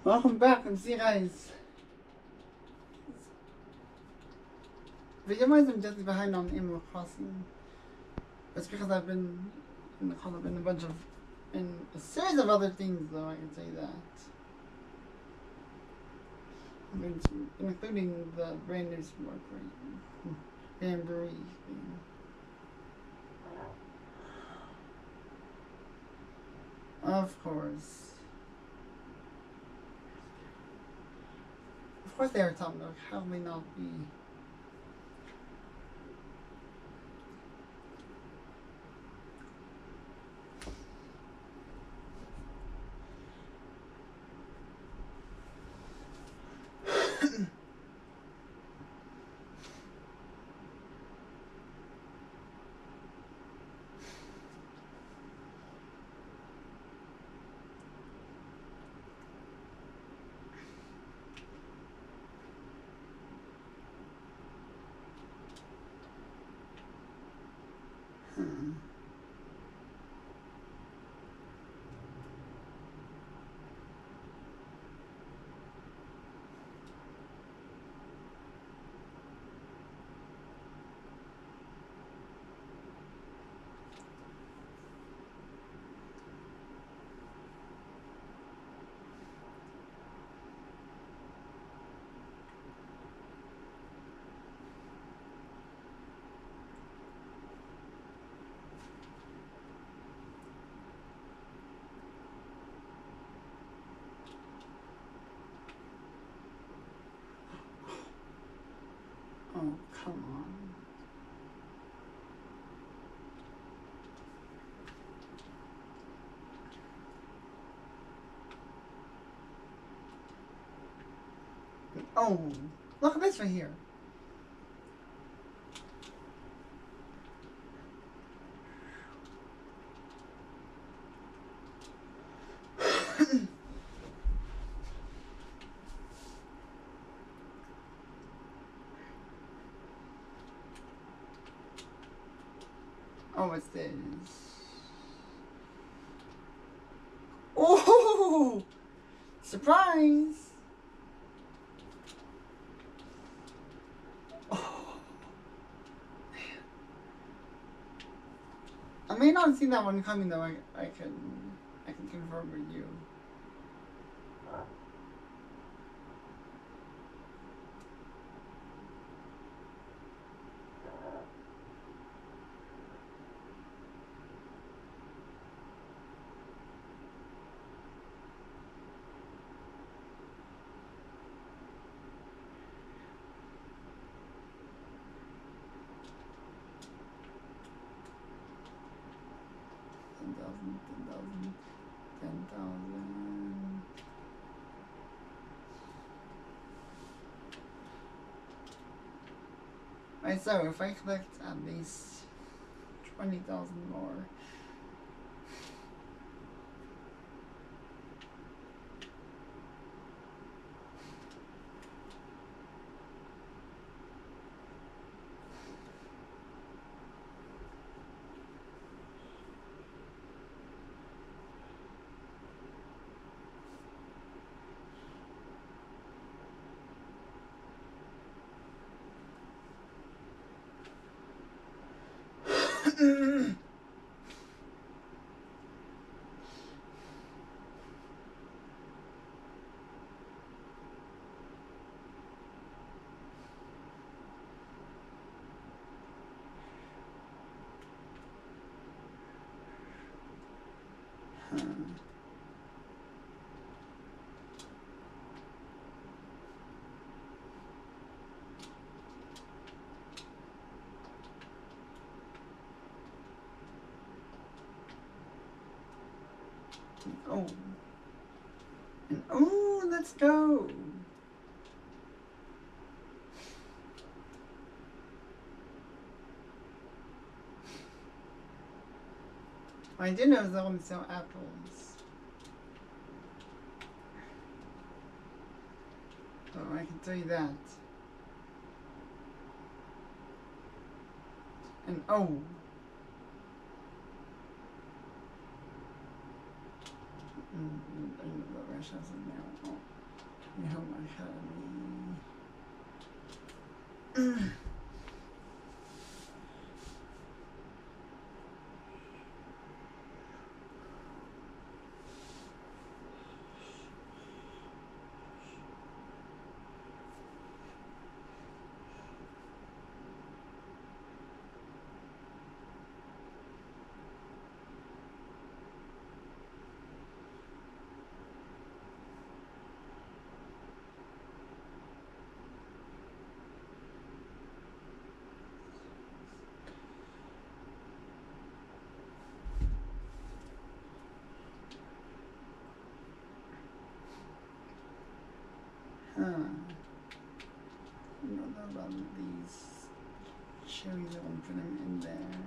Welcome back, and see you guys. If you realize I'm just behind on Animal Crossing, it's because I've been in the call, I've been in a series of other things, though, I can say that. Including the brand new smart Jamboree thing. Of course. Of course they were talking about how may not be. Oh, come on. Oh, look at this right here. Oh, what's this? Oh, surprise! Oh, I may not have seen that one coming though. I can confirm with you. $10,000. Right, so if I collect at least 20,000 more. Oh. And oh, let's go. I did know they only sell apples. So I can tell you that. And oh. The rest has it now. Oh. Your home academy. I don't know about these cherries. I want to put them in there.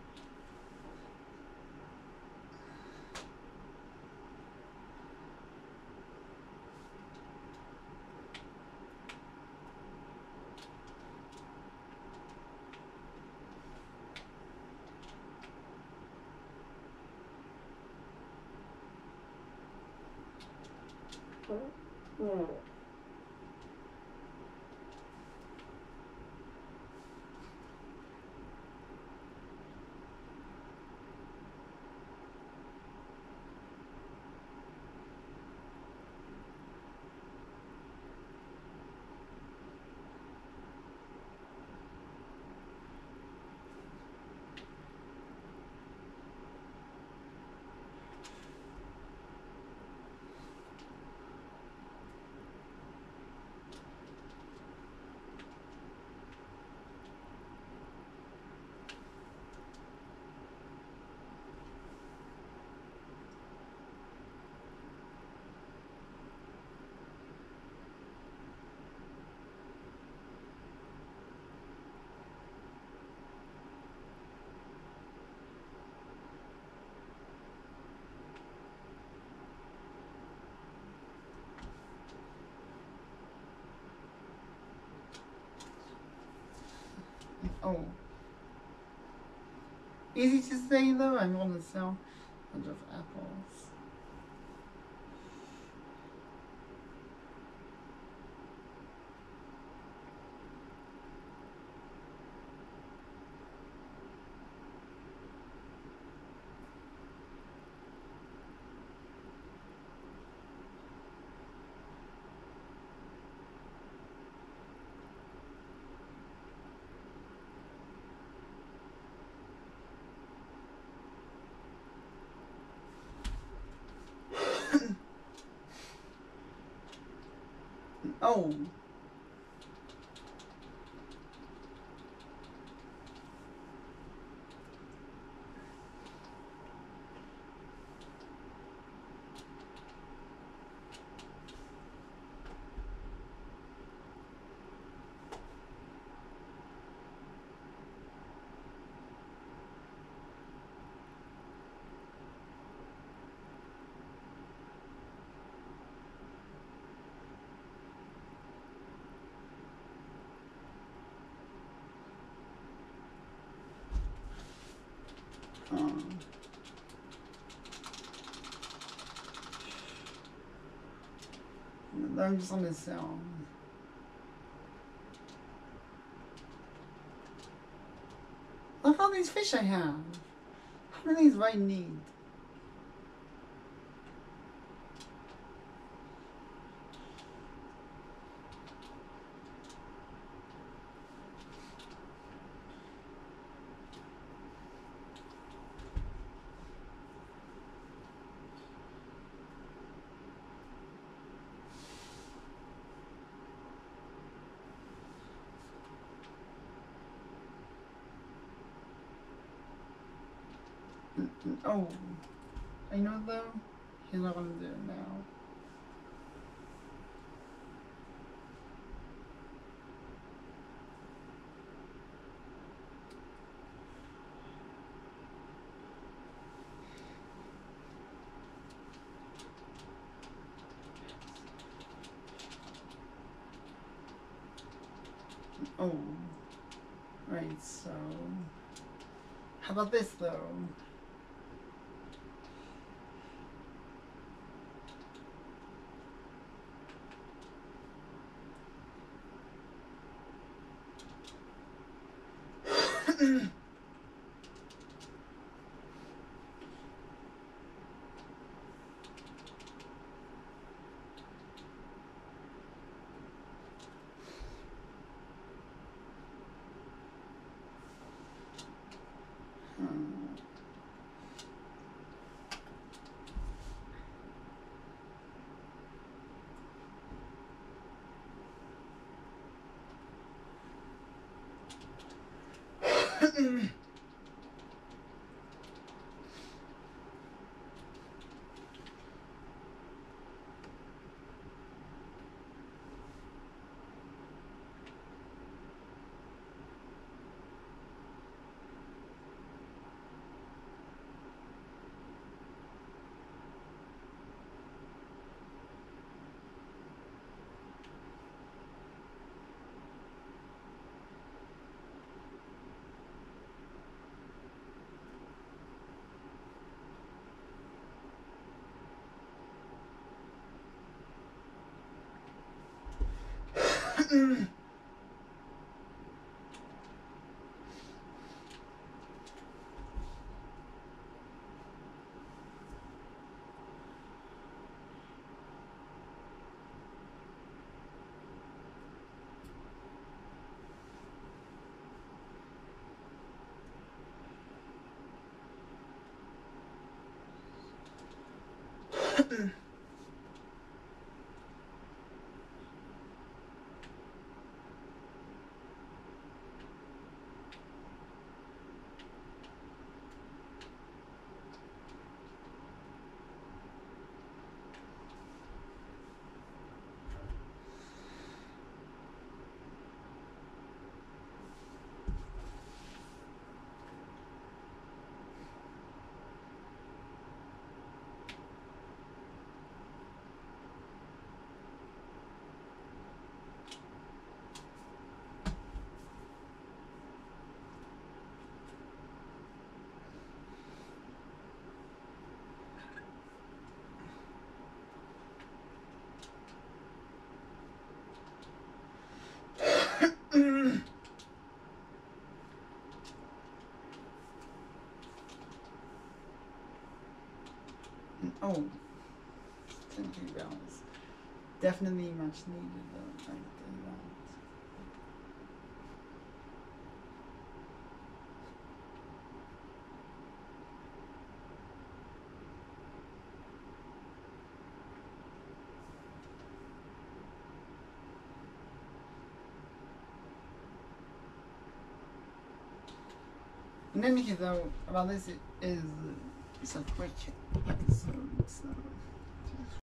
Oh. Easy to say though, I want to sell a bunch of apples. Oh. I'm just on this sell. Look at all these fish I have. How many of these do I need? Oh, I know though, he's not gonna do it now. Oh, right, so, how about this though? Oh, thank you, balance. Definitely much needed though. Trying to do that. In any case, though, about this is a quick episode, so.